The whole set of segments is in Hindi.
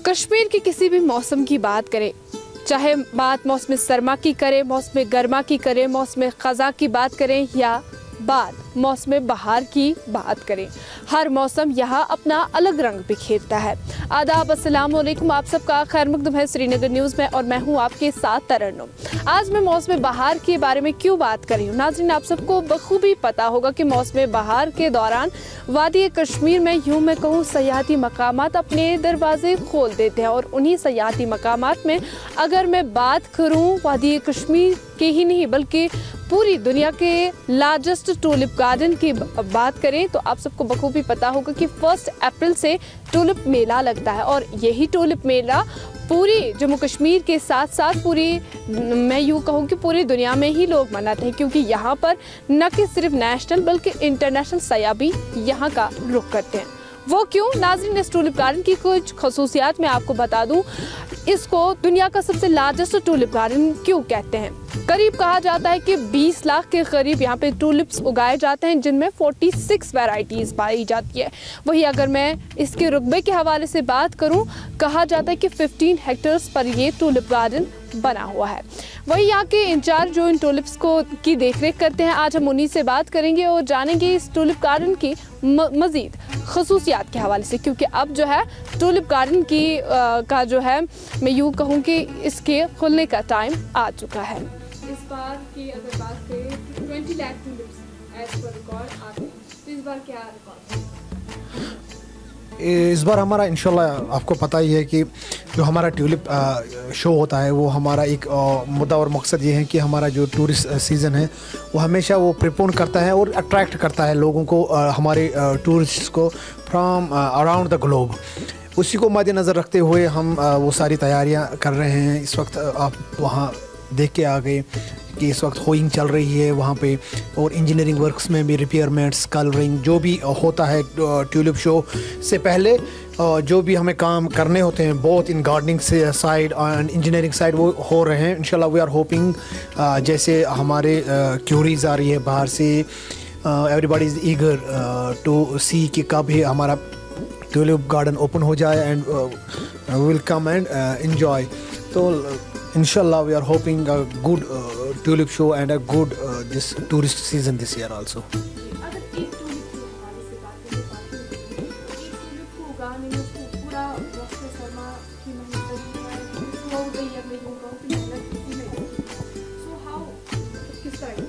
कश्मीर के किसी भी मौसम की बात करें, चाहे बात मौसम सरमा की करें, मौसम गर्मा की करें, मौसम ख़ज़ा की बात करें या बात मौसम बहार की बात करें, हर मौसम यहाँ अपना अलग रंग बिखेरता है। आदाब, अस्सलाम वालेकुम, आप सबका खैर मकदम है श्रीनगर न्यूज़ में और मैं हूँ आपके साथ तरन्नुम। आज मैं मौसम बहार के बारे में क्यों बात कर रही हूँ? नाज़रीन, आप सबको बखूबी पता होगा कि मौसम बहार के दौरान वादी कश्मीर में यूँ मैं कहूँ सयाहती मकामात अपने दरवाजे खोल देते हैं और उन्हीं सयाहती मकामात में अगर मैं बात करूँ वादी कश्मीर के ही नहीं बल्कि पूरी दुनिया के लार्जेस्ट टूलिप गार्डन की बात करें तो आप सबको बखूबी पता होगा कि 1 अप्रैल से टूलिप मेला लगता है और यही टूलिप मेला पूरी जम्मू कश्मीर के साथ साथ पूरी मैं यूँ कहूँ कि पूरी दुनिया में ही लोग मनाते हैं, क्योंकि यहाँ पर न कि सिर्फ नेशनल बल्कि इंटरनेशनल सयाह भी यहाँ का रुख करते हैं। वो क्यों? नाज़रीन, इस टूलिप गार्डन की कुछ खसूसियात मैं आपको बता दूं। इसको दुनिया का सबसे लार्जेस्ट टूलिप गार्डन क्यों कहते हैं? करीब कहा जाता है कि 20 लाख के करीब यहाँ पे टूलिप्स उगाए जाते हैं, जिनमें 46 वैरायटीज़ पाई जाती है। वही अगर मैं इसके रुतबे के हवाले से बात करूं, कहा जाता है कि 15 हेक्टेयर्स पर ये टूलिप गार्डन बना हुआ है। वही यहाँ के इंचार्ज जो इन टूलिप्स को की देखरेख करते हैं, आज हम उन्हीं से बात करेंगे और जानेंगे इस टूलिप गार्डन की मज़ीद खसूसियात के हवाले से, क्योंकि अब जो है टूलिप गार्डन की का जो है मैं यूँ कहूँ कि इसके खुलने का टाइम आ चुका है। इस बार की अगर बात करें 20 लाख टूलिप्स एज पर रिकॉर्ड आते हैं, तो इस बार क्या रिकॉर्ड? इस बार हमारा इंशाल्लाह आपको पता ही है कि जो हमारा ट्यूलिप शो होता है वो हमारा एक मुद्दा और मकसद ये है कि हमारा जो टूरिस्ट सीज़न है वो हमेशा वो प्रिपोन करता है और अट्रैक्ट करता है लोगों को, हमारे टूरिस्ट को फ्रॉम अराउंड द ग्लोब। उसी को मद्देनज़र रखते हुए हम वो सारी तैयारियां कर रहे हैं। इस वक्त आप वहाँ देख के आ गए कि इस वक्त होइंग चल रही है वहाँ पे, और इंजीनियरिंग वर्क्स में भी रिपेयरमेंट्स, कलरिंग जो भी होता है ट्यूलिप शो से पहले जो भी हमें काम करने होते हैं बहुत इन गार्डनिंग से साइड एंड इंजीनियरिंग साइड वो हो रहे हैं। इंशाल्लाह वी आर होपिंग जैसे हमारे क्यूरीज आ रही है बाहर से, everybody is eager to see कि कब ही हमारा ट्यूलिप गार्डन ओपन हो जाए and will come and enjoy. तो inshallah we are hoping a good tulip show and a good this tourist season this year also. अगर एक टूलिप के हवाले से बात करें, एक टूलिप को उगाने में उसको पूरा वक्त सरमा की मेहनत लगती है, तो वो गई अब मैं यूँ कहूँ कि मेहनत किसी में सो हाउ किस तरह?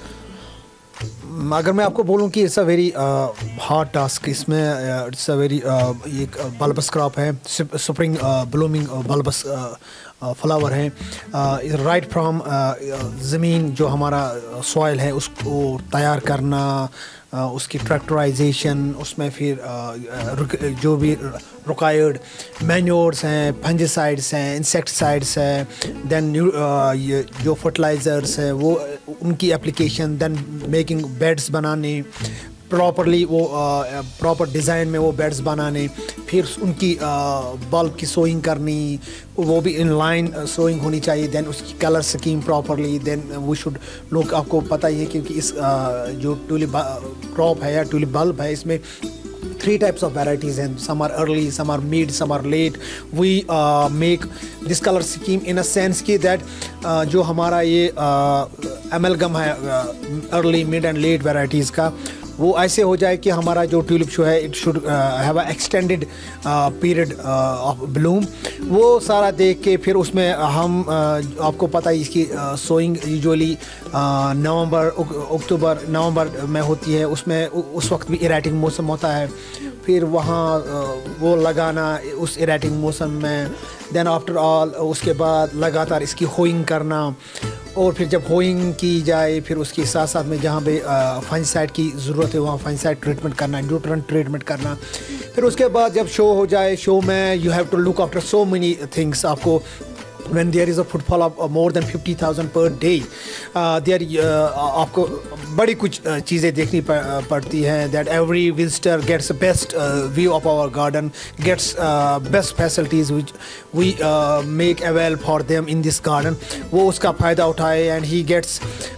अगर मैं आपको बोलूं कि it's a very hard task, इसमें इट्स अ वेरी एक बल्बस क्रॉप है, स्प्रिंग ब्लूमिंग बल्बस फ्लावर है। राइट फ्रॉम ज़मीन जो हमारा सॉइल है उसको तैयार करना, उसकी ट्रैक्टराइजेशन, उसमें फिर जो भी रिक्वायर्ड मैन्योर्स हैं, फंजिसाइड्स हैं, इंसेक्टिसाइड्स हैं, देन जो फर्टिलाइज़र्स हैं वो उनकी एप्लीकेशन, देन मेकिंग बेड्स बनाने प्रॉपरली, वो प्रॉपर डिज़ाइन में वो बेड्स बनाने, फिर उनकी बल्ब की सोइंग करनी, वो भी इन लाइन सोइंग होनी चाहिए, देन उसकी कलर स्कीम प्रॉपरली, देन वो शुड लोग आपको पता ही है क्योंकि इस जो ट्यूलिप क्रॉप है या ट्यूलिप बल्ब है इसमें 3 types of varieties and some are early, some are mid, some are late. We make this color scheme in a sense कि that जो हमारा ये amalgam है early, mid and late varieties का, वो ऐसे हो जाए कि हमारा जो ट्यूलिप शो है it should have a extended period of bloom. वो सारा देख के फिर उसमें हम आपको पता है इसकी सोइंग यूजुअली अक्टूबर नवंबर में होती है, उसमें उस वक्त भी इरेटिंग मौसम होता है, फिर वहाँ वो लगाना उस इरेटिंग मौसम में, देन आफ्टर ऑल उसके बाद लगातार इसकी होइंग करना, और फिर जब होइंग की जाए फिर उसके साथ साथ में जहाँ पे फंजिसाइड की ज़रूरत है वहाँ फंजिसाइड ट्रीटमेंट करना, न्यूट्रिएंट ट्रीटमेंट करना। फिर उसके बाद जब शो हो जाए, शो में you have to look after so many things. आपको when there is a footfall of more than 50,000 per day, there आपको बड़ी कुछ चीज़ें देखनी पड़ती हैं. That every visitor gets the best view of our garden, gets best facilities which we make available for them in this garden. वो उसका फ़ायदा उठाए and he gets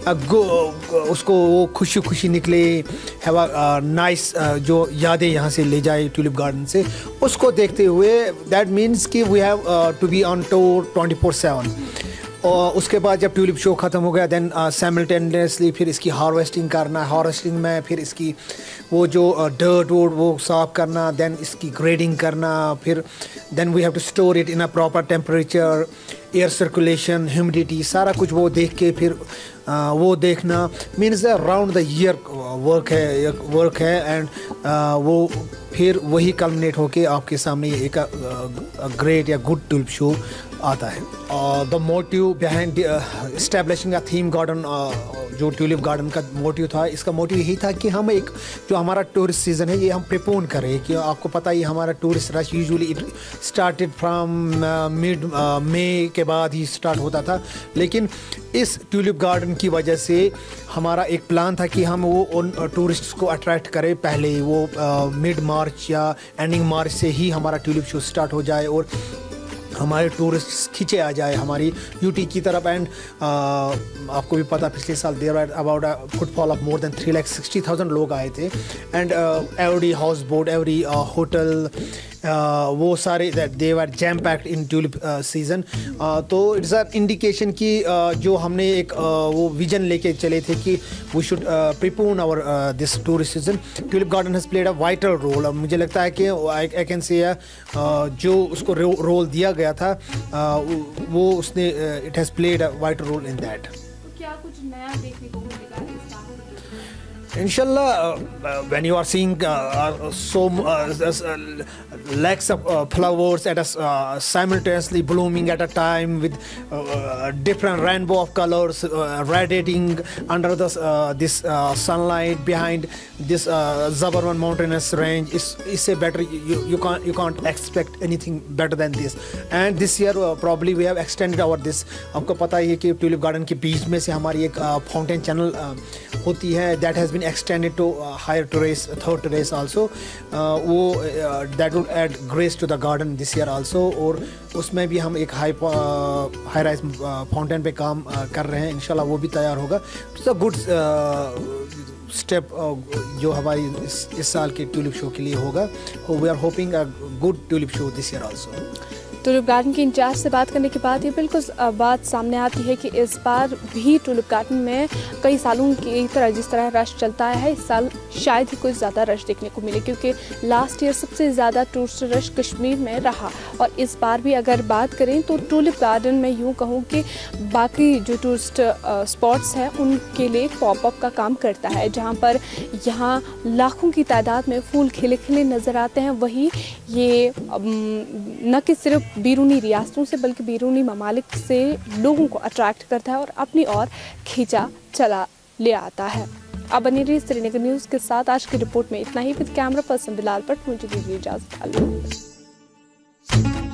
उसको वो खुशी निकले, have a nice जो यादें यहाँ से ले जाए ट्यूलिप गार्डन से, उसको देखते हुए that means कि we have to be on tour 24/7. और उसके बाद जब ट्यूलिप शो ख़त्म हो गया देन साइमल्टेनियसली फिर इसकी हार्वेस्टिंग करना, हार्वेस्टिंग में फिर इसकी वो जो डर्ट वोड वो साफ़ करना, देन इसकी ग्रेडिंग करना, फिर then we have to store it in a proper temperature, air circulation, humidity, सारा कुछ वो देख के फिर वो देखना means around the year work है एंड वो फिर वही कल्मिनेट होके आपके सामने एक ग्रेट या गुड ट्यूलिप शो आता है. The motive behind establishing a theme garden, जो ट्यूलिप गार्डन का मोटिव था, इसका मोटिव यही था कि हम एक जो हमारा टूरिस्ट सीज़न है ये हम प्रिपोन करें. कि आपको पता ही हमारा tourist rush usually it started from mid May के बाद ही स्टार्ट होता था, लेकिन इस ट्यूलिप गार्डन की वजह से हमारा एक प्लान था कि हम वो उन टूरिस्ट्स को अट्रैक्ट करें. पहले वो मिड मार्च या एंडिंग मार्च से ही हमारा ट्यूलिप शो स्टार्ट हो जाए और हमारे टूरिस्ट खींचे आ जाए हमारी यूटी की तरफ. एंड आपको भी पता पिछले साल there are about a footfall of more than 360,000 लोग आए थे. And every house boat, every hotel, वो सारे they were jam packed in tulip season. तो इट्स अ इंडिकेशन कि जो हमने एक वो विजन लेके चले थे कि we should prepone our this tourist season. Tulip garden has played a vital role. मुझे लगता है कि आई कैन से जो उसको रोल दिया गया था वो उसने it has played a vital role in that. क्या कुछ नया देखने को मिलेगा? Inshallah, when you are seeing lakhs of flowers at simultaneously blooming at a time with different rainbow of colors radiating under this sunlight behind this Zabarwan mountainous range, is a better you can't expect anything better than this. And this year probably we have extended our this. आपको पता ही है कि ट्यूलिप गार्डन के बीच में से हमारी एक फाउंटेन चैनल होती है, that has been extended to higher terrace, third terrace also. वो that would add grace to the garden this year also. और उसमें भी हम एक हाई राइज फाउंटेन पे काम कर रहे हैं. इंशाल्लाह वो भी तैयार होगा. इट्स अ गुड स्टेप जो हमारी इस साल के ट्यूलिप शो के लिए होगा. We are hoping a good tulip show this year also. Tulip garden के इंचार्ज से बात करने के बाद ये बिल्कुल बात सामने आती है कि इस बार भी ट्यूलिप गार्डन में कई सालों की तरह जिस तरह रश चलता है, इस साल शायद ही कुछ ज़्यादा रश देखने को मिले, क्योंकि लास्ट ईयर सबसे ज़्यादा टूरिस्ट रश कश्मीर में रहा. और इस बार भी अगर बात करें तो ट्यूलिप गार्डन में यूँ कहूँ कि बाकी जो टूरिस्ट स्पॉट्स हैं उनके लिए पॉपअप का काम करता है, जहाँ पर यहाँ लाखों की तादाद में फूल खिले खिले नज़र आते हैं. वही ये न कि सिर्फ बैरूनी रियासतों से बल्कि बैरूनी ममालिक से लोगों को अट्रैक्ट करता है और अपनी ओर खींचा चला ले आता है. अब बनी रही श्रीनगर न्यूज़ के साथ आज की रिपोर्ट में इतना ही. With camera person Bilal Bhat, मुझे दीजिए इजाज़त.